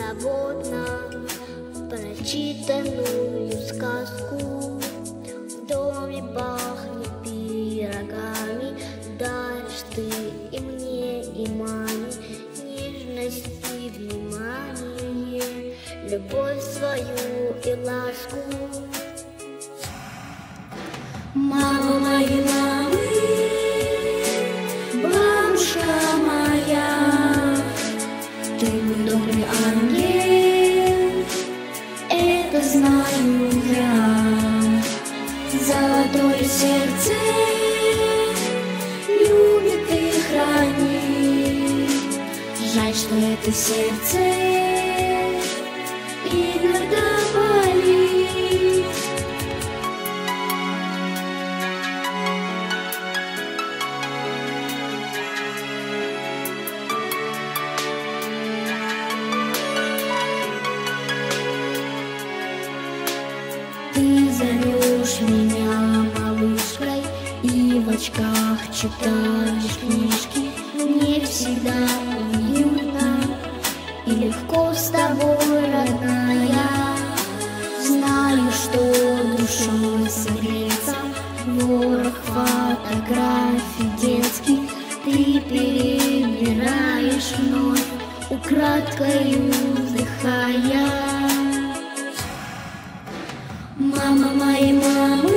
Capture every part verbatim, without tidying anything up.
беззаботно прочитанную сказку. В доме пахнет пирогами, даришь ты и мне, и маме нежность и внимание, любовь свою и ласку. Мама моей мамы, бабушка моя, ты мой добрый ангел, это знаю я. Золотое сердце любит и хранит. Жаль, что это сердце иногда болит. Ты зовешь меня малышкой и в очках читаешь книжки. Мне всегда уютно и легко с тобой, родная. Знаю, что душой согреться ворох фотографий детских ты перебираешь вновь, украдкою вздыхая. Мама моей мамы,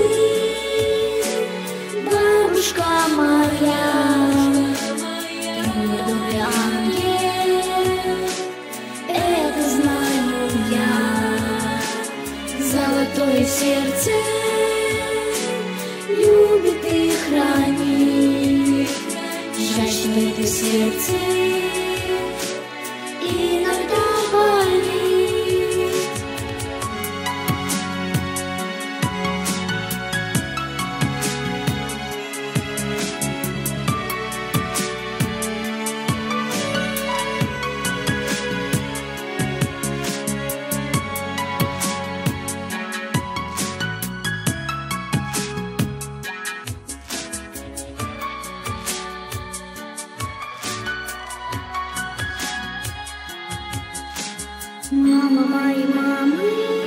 бабушка моя, ты мой добрый ангел, это знаю я. Золотое сердце любит и хранит. Жаль, что это сердце иногда болит. Мама моей мамы,